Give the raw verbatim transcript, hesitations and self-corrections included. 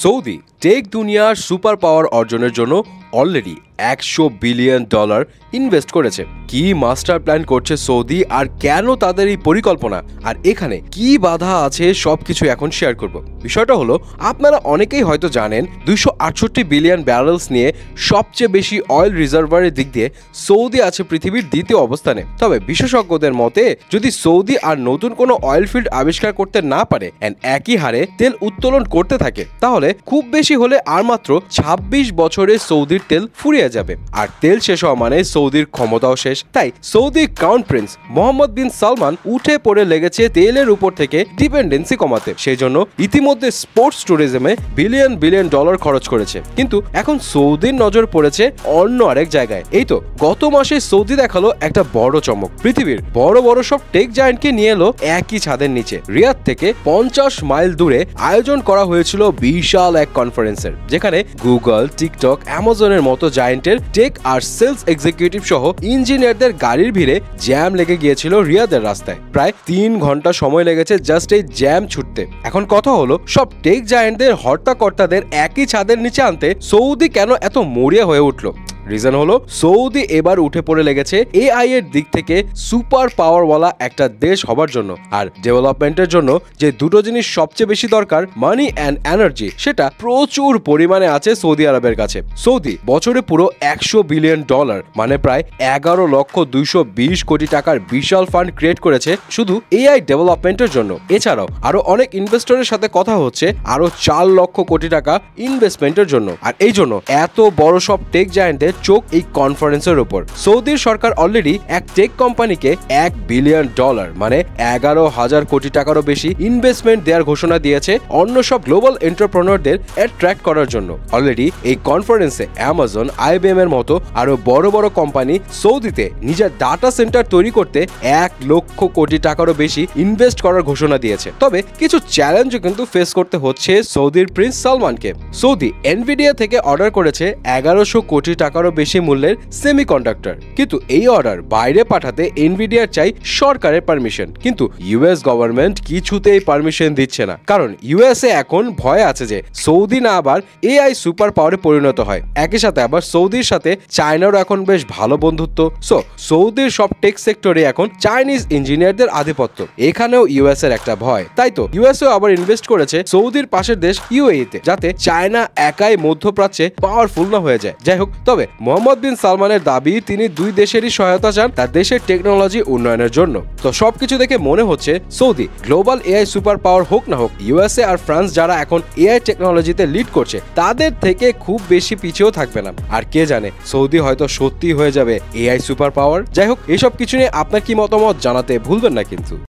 Saudi tech দুনিয়ার super power অর্জনের জন্য অলরেডি একশো বিলিয়ন ডলার ইনভেস্ট করেছে। কি মাস্টার প্ল্যান করছে সৌদি, আর কেন তাদের এই পরিকল্পনা, আর এখানে কি বাধা আছে, সবকিছু এখন শেয়ার করব। বিষয়টা হলো, আপনারা অনেকেই হয়তো জানেন দুইশো আটষট্টি বিলিয়ন ব্যারেলস নিয়ে সবচেয়ে বেশি অয়েল রিজার্ভারের দিক দিয়ে সৌদি আছে পৃথিবীর দ্বিতীয় অবস্থানে। তবে বিশেষজ্ঞদের মতে যদি সৌদি আর নতুন কোনো অয়েল ফিল্ড আবিষ্কার করতে না পারে এন্ড একই হারে তেল উত্তোলন করতে থাকে, তাহলে খুব বেশি হলে আর মাত্র ছাব্বিশ বছরে সৌদির তেল ফুরিয়ে যাবে। আর তেল শেষ হওয়া মানে সৌদির ক্ষমতাও শেষ। তাই Saudi crown prince Mohammed bin Salman উঠে পড়ে লেগেছে তেলের উপর থেকে ডিপেন্ডেন্সি কমাতে। সেই জন্য ইতিমধ্যে স্পোর্টস ট্যুরিজমে বিলিয়ন বিলিয়ন ডলার খরচ করেছে। কিন্তু এখন সৌদির নজর পড়েছে অন্য আরেক জায়গায়। এই তো গত মাসে সৌদি দেখালো একটা বড় চমক। পৃথিবীর বড় বড় সব টেক জায়ান্টকে নিয়ে এলো একই ছাদের নিচে। রিয়াদ থেকে পঞ্চাশ মাইল দূরে আয়োজন করা হয়েছিল বিশাল এক কনফারেন্সের, যেখানে গুগল, টিকটক, অ্যামাজনের মতো জায়ান্টের টেক আর সেলস এক্সিকিউটিভ সহ ইঞ্জিনিয়ারদের গাড়ির ভিড়ে জ্যাম লেগে গিয়েছিল রিয়াদের রাস্তায়। প্রায় তিন ঘন্টা সময় লেগেছে জাস্ট এই জ্যাম ছুটতে। এখন কথা হলো, সব টেক জায়ান্টদের হর্তাকর্তাদের একই ছাদের নিচে আনতে সৌদি কেন এত মরিয়া হয়ে উঠলো? রিজন হলো, সৌদি এবার উঠে পড়ে লেগেছে এআই এর দিক থেকে সুপার পাওয়ারওয়ালা একটা দেশ হবার জন্য। আর ডেভেলপমেন্টের জন্য যে দুটো জিনিস সবচেয়ে বেশি দরকার, মানি অ্যান্ড এনার্জি, সেটা প্রচুর পরিমাণে আছে সৌদি আরবের কাছে। সৌদি বছরে পুরো একশো বিলিয়ন ডলার মানে প্রায় এগারো লক্ষ দুইশো বিশ কোটি টাকার বিশাল ফান্ড ক্রিয়েট করেছে শুধু এআই ডেভেলপমেন্টের জন্য। এছাড়াও আরো অনেক ইনভেস্টরের সাথে কথা হচ্ছে আরো চার লক্ষ কোটি টাকা ইনভেস্টমেন্টের জন্য। আর এই জন্য এত বড় সব টেক জায়ান্টের চোখ এই কনফারেন্সের উপর। সৌদির সরকার অলরেডি এক টেক কোম্পানিকে এক বিলিয়ন ডলার মানে এগারো হাজার কোটি টাকারও বেশি ইনভেস্টমেন্ট দেওয়ার ঘোষণা দিয়েছে অন্য সব গ্লোবাল এন্টারপ্রেনারদের অ্যাট্রাক্ট করার জন্য। অলরেডি এই কনফারেন্সে অ্যামাজন, আইবিএম এর মতো আরো বড় বড় কোম্পানি সৌদিতে নিজের ডাটা সেন্টার তৈরি করতে এক লক্ষ কোটি টাকারও বেশি ইনভেস্ট করার ঘোষণা দিয়েছে। তবে কিছু চ্যালেঞ্জও কিন্তু ফেস করতে হচ্ছে সৌদির প্রিন্স সালমানকে। সৌদি এনভিডিয়া থেকে অর্ডার করেছে এগারোশো কোটি টাকার বেশি মূল্যের সেমিকন্ডাক্টর, কিন্তু এই অর্ডার বাইরে পাঠাতে এনভিডিয়ার চাই সরকারের পারমিশন। কিন্তু ইউএস গভর্নমেন্ট কিছুতেই পারমিশন দিচ্ছে না, কারণ ইউএসএ এখন ভয় আছে যে সৌদি না আবার এআই সুপার পাওয়ারে পরিণত হয়। একই সাথে আবার সৌদির সাথে চায়নারও এখন বেশ ভালো বন্ধুত্ব। সো সৌদির সব টেক সেক্টরে এখন চাইনিজ ইঞ্জিনিয়ারদের আধিপত্য। এখানেও ইউএস এর একটা ভয়। তাই তো ইউএসএ আবার ইনভেস্ট করেছে সৌদির পাশের দেশ ইউএই তে, যাতে চায়না একাই মধ্যপ্রাচ্যে পাওয়ারফুল না হয়ে যায়। যাই হোক, তবে মোহাম্মদ বিন সালমানের দাবি তিনি দুই দেশেরই সহায়তা চান তার দেশের টেকনোলজি উন্নয়নের জন্য। তো সবকিছু দেখে মনে হচ্ছে Saudi global AI super power হোক না হোক, ইউএসএ আর ফ্রান্স যারা এখন এআই টেকনোলজিতে লিড করছে তাদের থেকে খুব বেশি পিছিয়েও থাকবে না। আর কে জানে, সৌদি হয়তো সত্যি হয়ে যাবে এআই সুপার পাওয়ার। যাই হোক, এসব কিছু নিয়ে আপনার কি মতামত জানাতে ভুলবেন না কিন্তু।